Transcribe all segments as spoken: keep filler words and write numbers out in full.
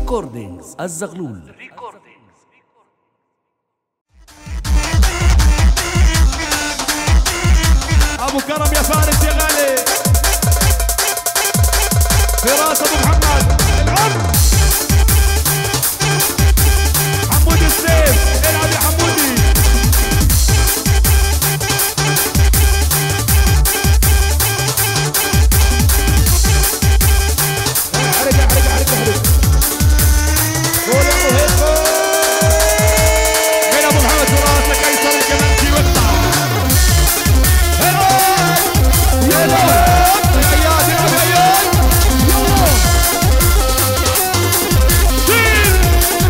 ريكوردينجز الزغلول. ابو كرم يا فارس يا غالي، فراس ابو محمد العم، حمودي السيف، العب يا حمودي. حركة حركة حركة حركة قول يا ابو هيكو. هنا ابو محمد فراس لقيصر الكمنشي وقطع. يلا الحياد يا الحياد يلا شيل.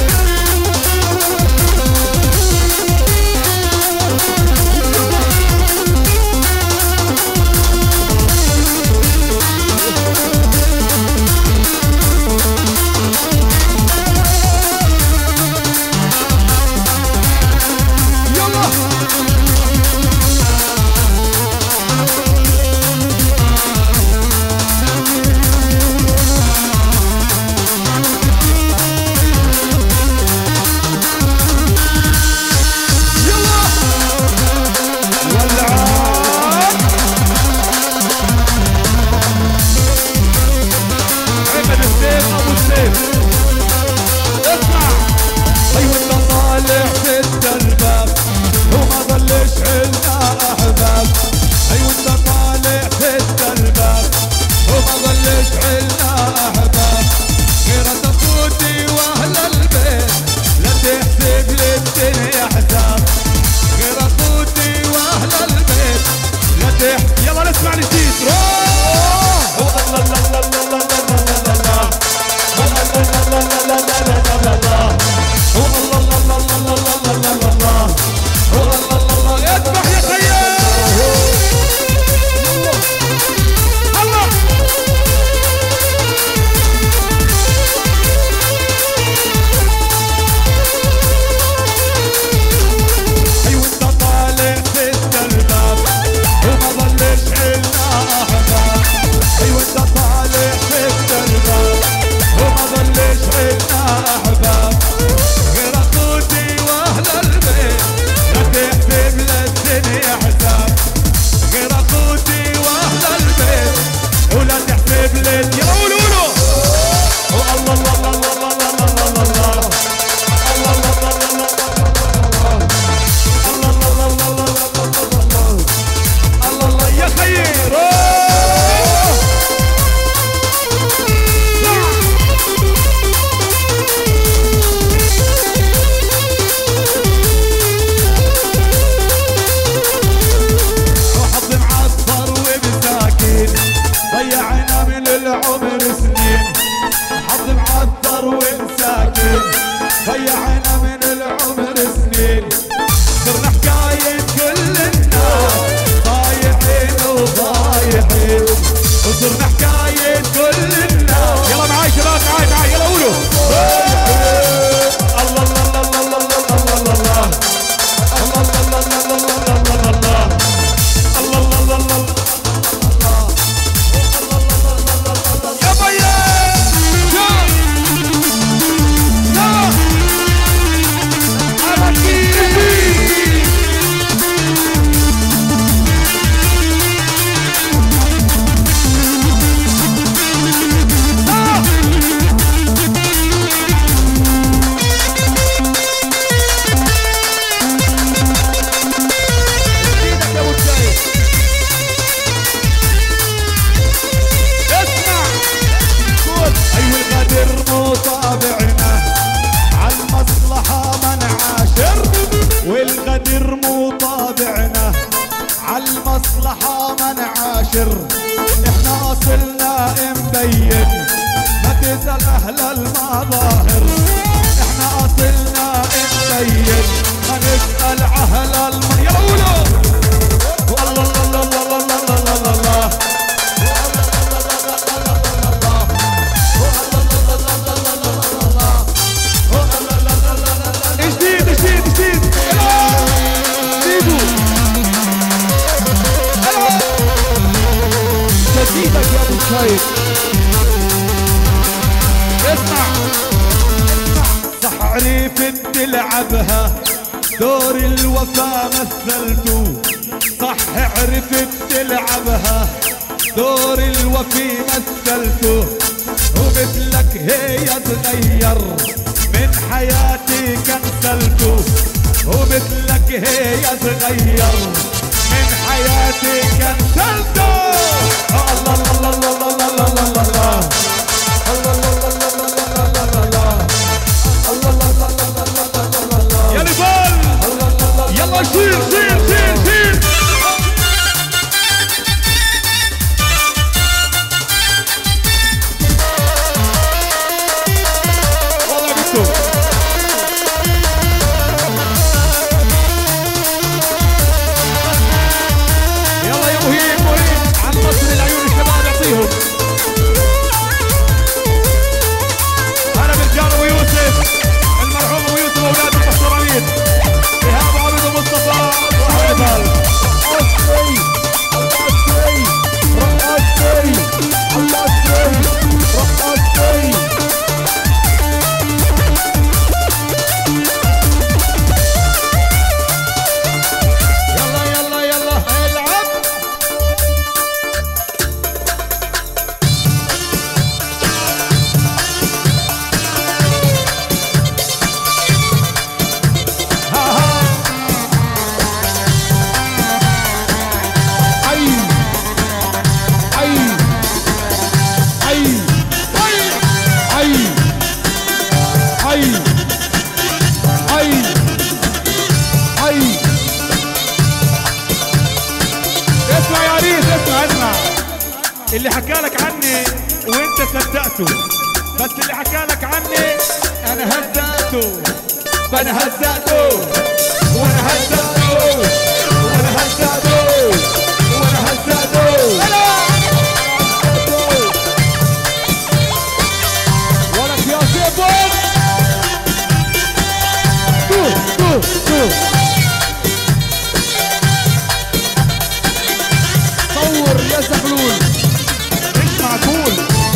احنا اصلنا مبين ما تسأل اهل المظاهر. احنا اصلنا مبين ما نسأل اهل المظاهر. يلا قولوا والله الله الله الله الله الله الله. جديد جديد جديد جديدك يا ابو شايف. اسمع عرفت تلعبها دور الوفا مثلته، صح عرفت تلعبها دور الوفي مثلته، ومثلك هي تغير من حياتي كنسلته، ومثلك هي تغير من حياتي كنسلته. الله الله الله الله الله الله الله الله يا نضال يلا شيل شيل شيل شيل. والله بكم يلا يا مهيب مهيب عن مصر العيون الشباب يعطيهم. انا برجال ابو يوسف المرحوم ابو يوسف واولاد المحترمين ايهاب عبد ومصطفى وحيدر. رقصي رقصي رقصي رقصي رقصي. يلا يلا يلا العب. ها ها حي حي حي حي حي حي حي. اسمع يا عريس اسمع اسمع. اللي حكى لك عني وانت صدقته، بس اللي حكى لك عني انا هزقته، فانا هزقته وانا هزقته وانا هزقته وانا هزقته. ولك يا سيبون. تو تو تو. صور يا زغلول. مش معقول.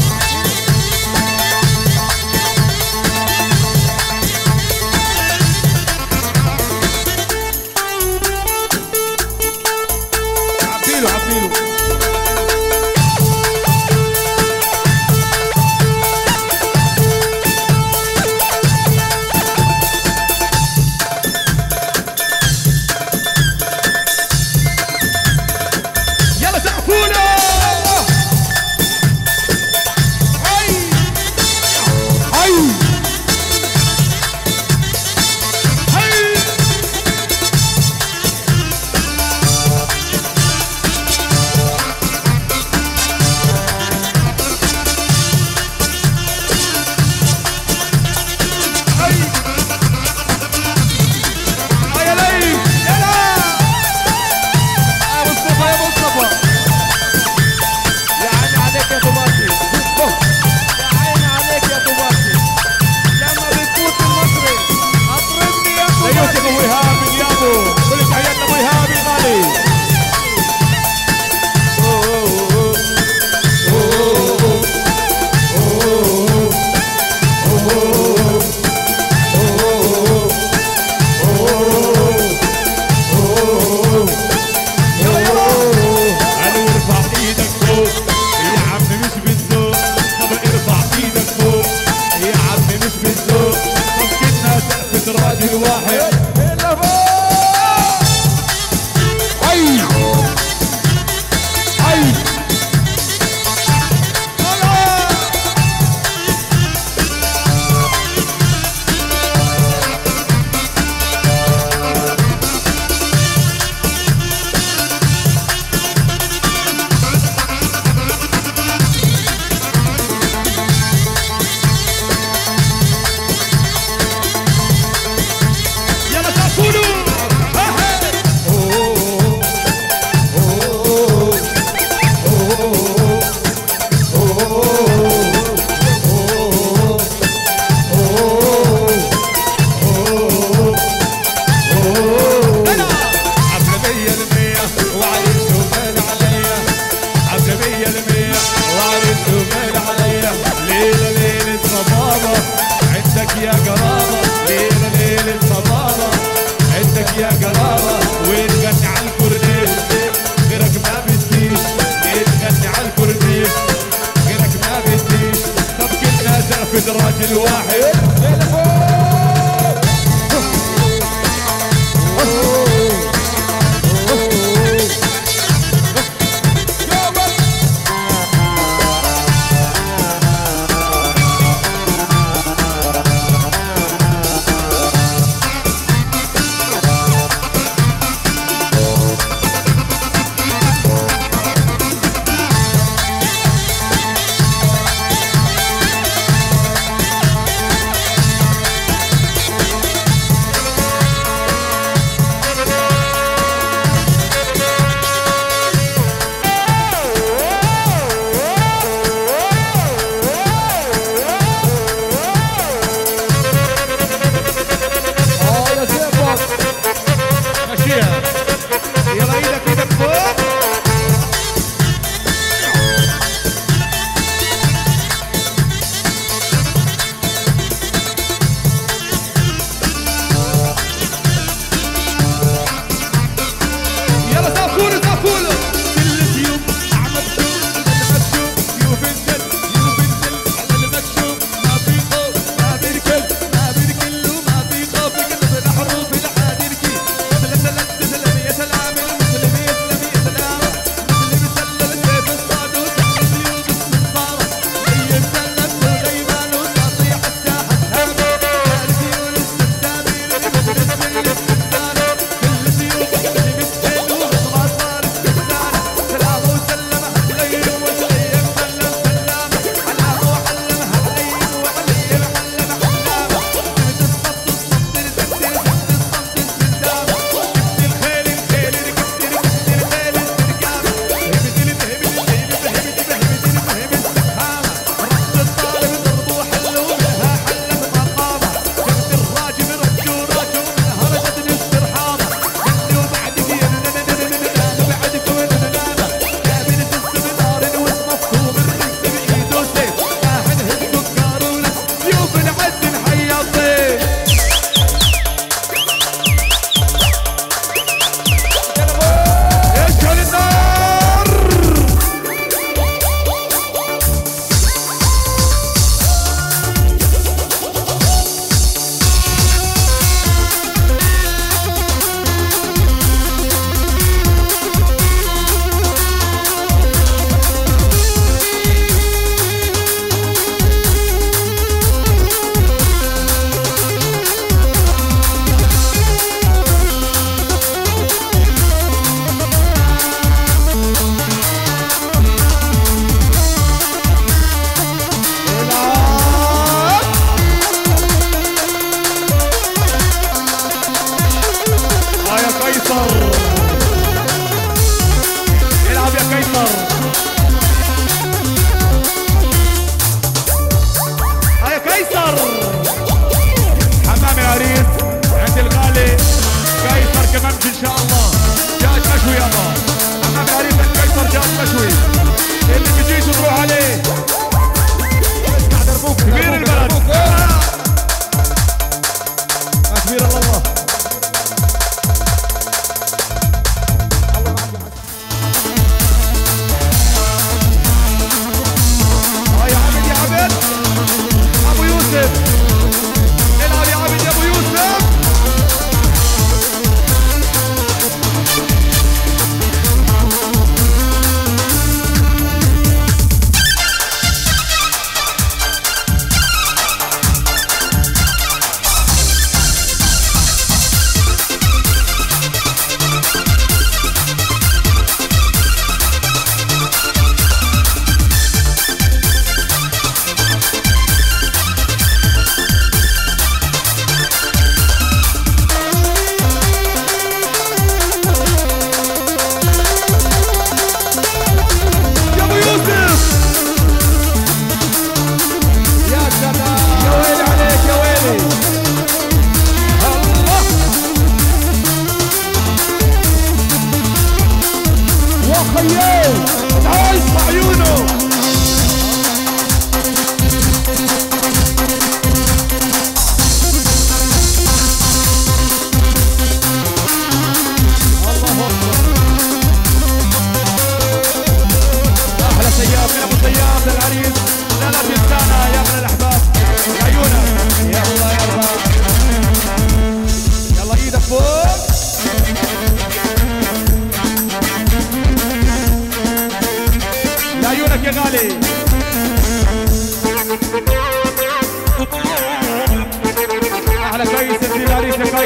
عبيله عبيله. يلا سقفونا. حي حي هي هي يا ليل يلا يا مصطفى يا مصطفى. يا عيني عليك يا طباسي. يا عيني عليك يا طباسي. لما بتفوت المصري اطربني يا يا يوسف طباسي. ابو ايهاب اليابو كل تحياتنا ابو ايهاب الغالي. يلا يلا علو ارفع ايدك فوق يا عم مش بالذوق. طب ارفع ايدك فوق يا عم مش بالذوق. طب كنا سقفة راجل واحد. حي حي ينفذ راجل واحد.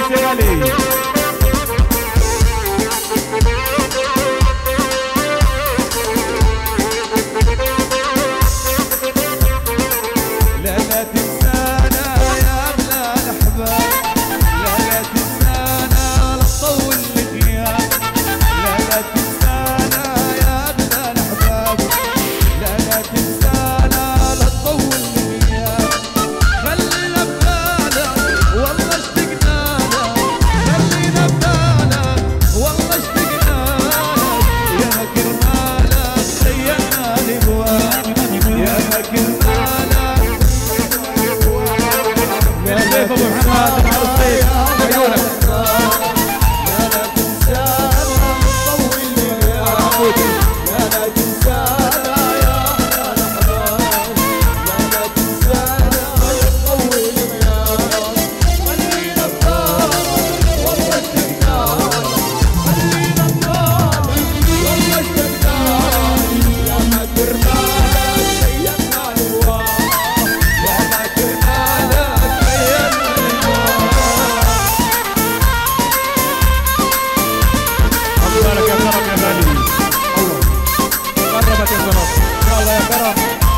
الناس يا غالي. لا لا تنسانا يا أغلى الأحباب، لا لا تنسانا لا تطول الغياب، لا لا تنسانا يا أغلى الأحباب، لا لا تنسانا لا تطول الغياب. خلينا ببالك والله اشتقنا لك، خلينا ببالك والله اشتقنا لك، يا مكر مالك زينا الابواب، يا مكر مالك الضيف ابو محمد مع الضيف عيونك. لا لا تنسانا طول الغياب، لا لا تنسانا يا أحلى الأحباب، لا لا تنسانا طول الغياب. خلينا ببالك والله اشتقنا لك، خلينا ببالك والله اشتقنا لك، يا مكر مالك زينا الابواب، يا مكر مالك زينا الابواب. عقبالك يا كرم يا غالي. الله قربت يا كرم ان شاء الله يا كرم.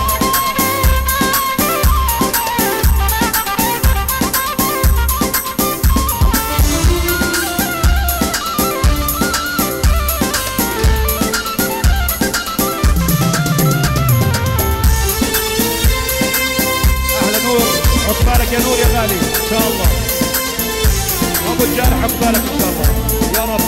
احلى نور، عقبالك يا نور يا غالي ان شاء الله. ابو الجارح عقبالك ان شاء الله يا رب.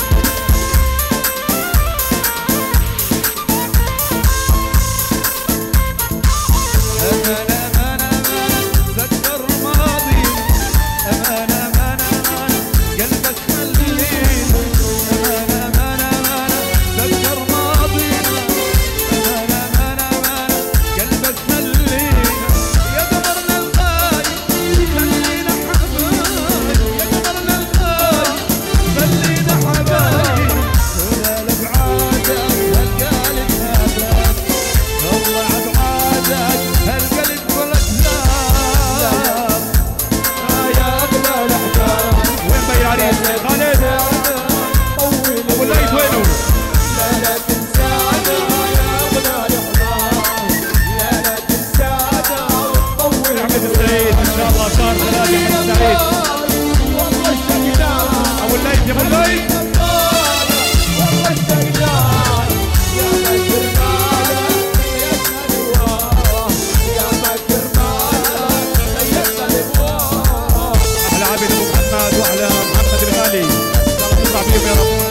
أمان أمان أمان تذكر ماضينا، أمان أمان أمان قلبك خلينا، أمان أمان أمان تذكر ماضينا، أمان أمان أمان قلبك خلينا، يا قمرنا الغالي خلينا حبايب، يا قمرنا الغالي خلينا حبايب، ولا لبعادك هالقالب هذاك، والله عبعادك هالقلب ولا كلام. يا أغلى الأحباب وين بي العريس خالد؟ طول ابو الليث وينه؟ لا لا تنسانا يا أغلى الأحباب، لا لا تنسانا وتطول احمد السعيد ان شاء الله شهر ثلاثة احمد السعيد. والله اشتقنا ابو الليث يا ابو الليث. والله اشتقنا يا مكر مالك زينا الابواب، يا مكر مالك زينا الابواب. احلى عبد ابو محمد واحلى محمد الغالي ان شاء الله تطلع بيهم يا رب.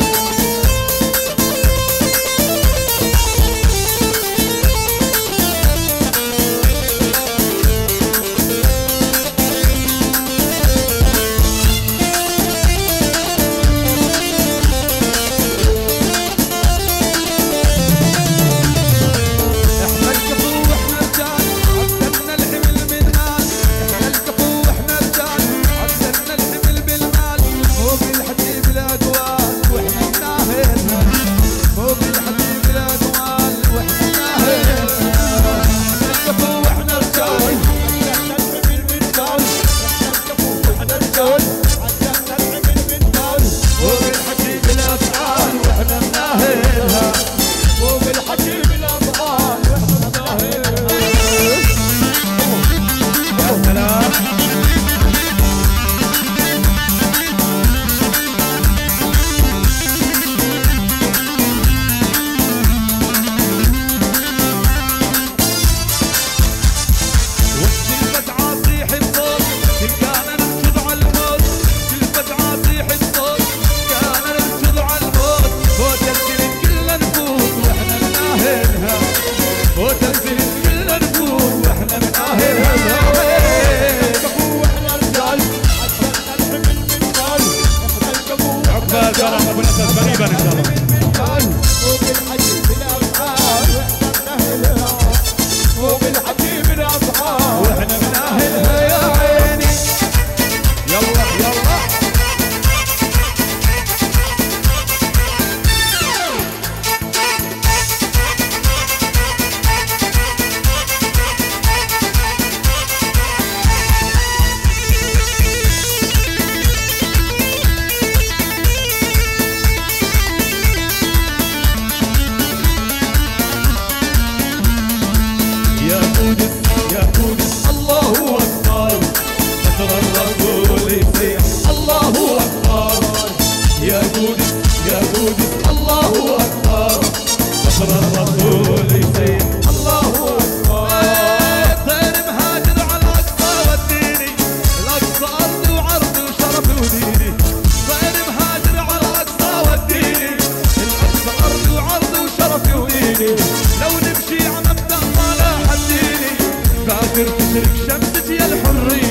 الحرية